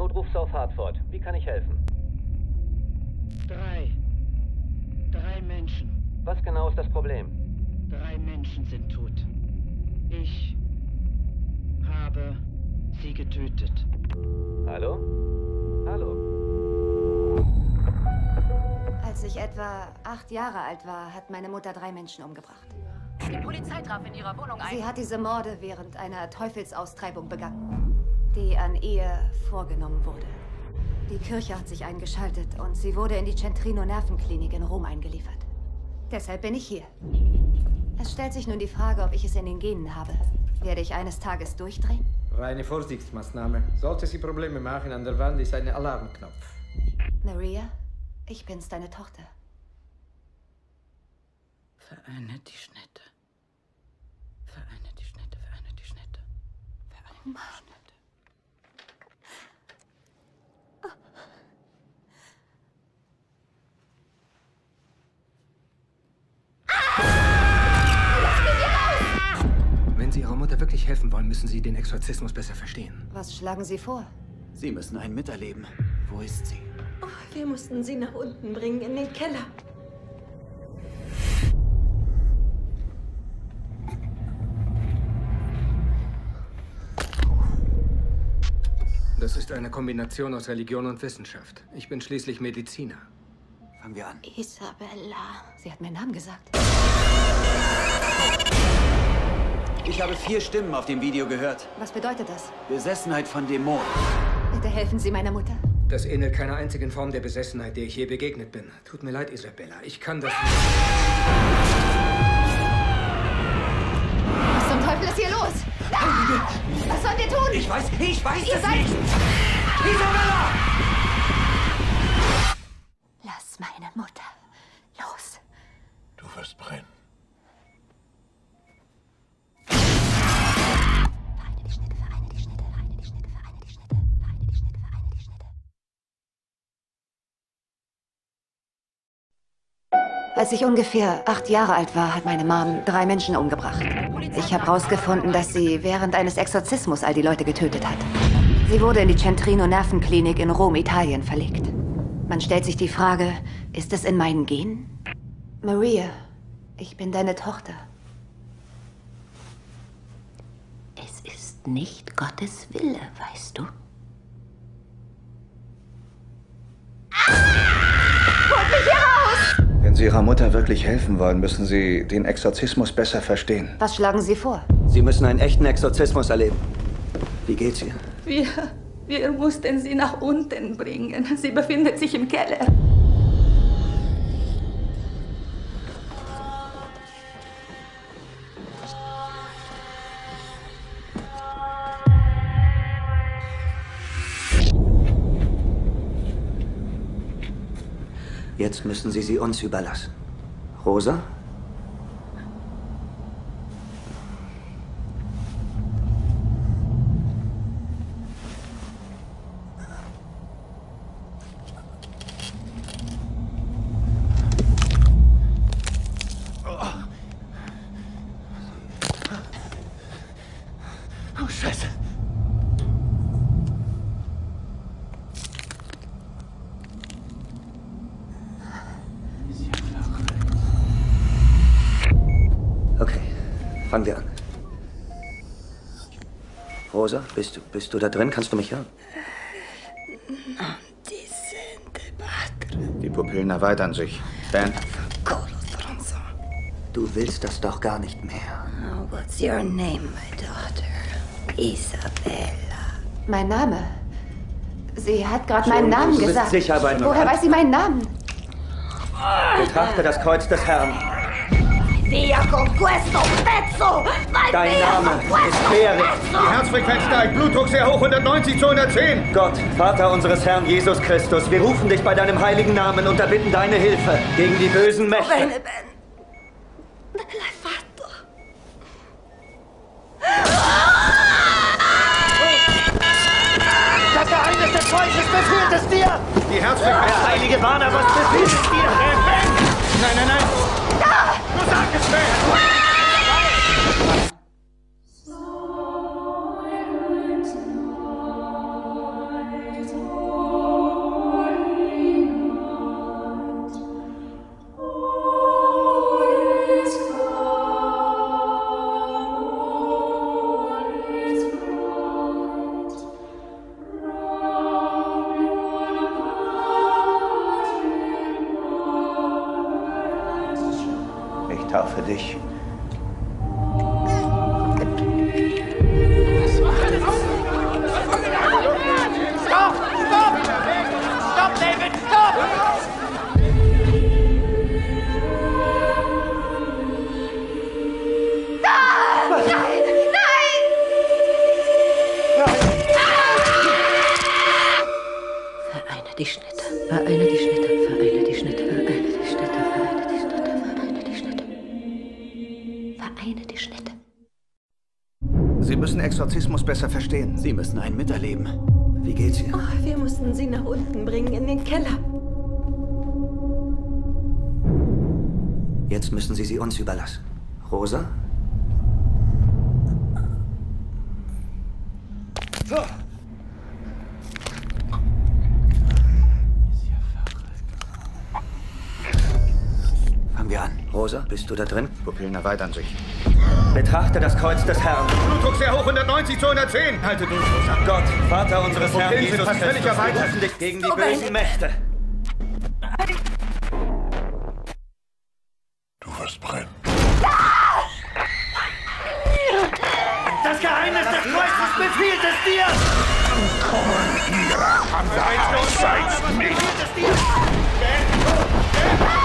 Notruf South Hartford. Wie kann ich helfen? Drei Menschen. Was genau ist das Problem? 3 Menschen sind tot. Ich habe sie getötet. Hallo? Hallo? Als ich etwa 8 Jahre alt war, hat meine Mutter 3 Menschen umgebracht. Die Polizei traf in ihrer Wohnung ein. Sie hat diese Morde während einer Teufelsaustreibung begangen, die an ihr vorgenommen wurde. Die Kirche hat sich eingeschaltet und sie wurde in die Centrino-Nervenklinik in Rom eingeliefert. Deshalb bin ich hier. Es stellt sich nun die Frage, ob ich es in den Genen habe. Werde ich eines Tages durchdrehen? Reine Vorsichtsmaßnahme. Sollte sie Probleme machen, an der Wand ist ein Alarmknopf. Maria, ich bin's, deine Tochter. Vereine die Schnitte. Vereine die Schnitte, vereine die Schnitte. Vereine die Schnitte. Wenn Sie Ihrer Mutter wirklich helfen wollen, müssen Sie den Exorzismus besser verstehen. Was schlagen Sie vor? Sie müssen einen miterleben. Wo ist sie? Oh, wir mussten sie nach unten bringen, in den Keller. Das ist eine Kombination aus Religion und Wissenschaft. Ich bin schließlich Mediziner. Fangen wir an. Isabella. Sie hat meinen Namen gesagt. Ich habe 4 Stimmen auf dem Video gehört. Was bedeutet das? Besessenheit von Dämonen. Bitte helfen Sie meiner Mutter. Das ähnelt keiner einzigen Form der Besessenheit, der ich je begegnet bin. Tut mir leid, Isabella. Ich kann das nicht. Was zum Teufel ist hier los? Ah! Was sollen wir tun? Ich weiß Ihr es seid... nicht! Isabella! Lass meine Mutter los. Du wirst brennen. Vereine die Schnitte, vereine die Schnitte, vereine die Schnitte, vereine die Schnitte, vereine die Schnitte, vereine die Schnitte. Als ich ungefähr 8 Jahre alt war, hat meine Mom 3 Menschen umgebracht. Ich habe herausgefunden, dass sie während eines Exorzismus all die Leute getötet hat. Sie wurde in die Centrino-Nervenklinik in Rom, Italien, verlegt. Man stellt sich die Frage, ist es in meinen Genen? Maria, ich bin deine Tochter. Es ist nicht Gottes Wille, weißt du? Holt mich hier raus! Wenn Sie Ihrer Mutter wirklich helfen wollen, müssen Sie den Exorzismus besser verstehen. Was schlagen Sie vor? Sie müssen einen echten Exorzismus erleben. Wie geht's ihr? Wir mussten sie nach unten bringen. Sie befindet sich im Keller. Jetzt müssen Sie uns überlassen. Rosa? Oh, Scheiße. Okay, fangen wir an. Rosa, bist du da drin? Kannst du mich hören? Die Pupillen erweitern sich. Ben, Du willst das doch gar nicht mehr. Oh, what's your name, my daughter? Isabella. Mein Name? Sie hat gerade meinen Namen du bist gesagt. sicher bei mir. Woher weiß sie meinen Namen? Betrachte das Kreuz des Herrn. Via con questo pezzo! Vai Dein via Name con questo ist Berit. pezzo! die Herzfrequenz steigt, Blutdruck sehr hoch, 190 zu 110. Gott, Vater unseres Herrn Jesus Christus, wir rufen dich bei deinem heiligen Namen und erbitten deine Hilfe gegen die bösen Mächte. Bene, bene. L'hai fatto. Das Geheimnis des Kreuzes befiehlt es dir! Die Herzfrequenz... Der heilige Warner, was befiehlt es dir? Nein, nein, nein. Du sag es, Ben. für dich. Stopp! Stopp! Stopp, David! Stopp! Vereine die Schnitte. Vereine die Schnitte. Vereine die Schnitte. Vereine die Schnitte. Vereine die Schnitte. Vereine die Schnitte. Vereine die Schnitte. Sie müssen Exorzismus besser verstehen. Sie müssen einen miterleben. Wie geht's ihr? Oh, wir mussten sie nach unten bringen, in den Keller. Jetzt müssen Sie uns überlassen. Rosa? So. Fangen wir an. Rosa, bist du da drin? Pupillen erweitern sich. Betrachte das Kreuz des Herrn. Blutdruck sehr hoch, 190 zu 110. Halte durch, Rosa. Gott, Vater unseres Herrn Pupillen sind Jesus fast völlig Christus, wir erweitert. rufen dich gegen die bösen Mächte. Du wirst brennen. Das Geheimnis des Kreuzes befiehlt es dir! Kommen hier an der Seid nicht!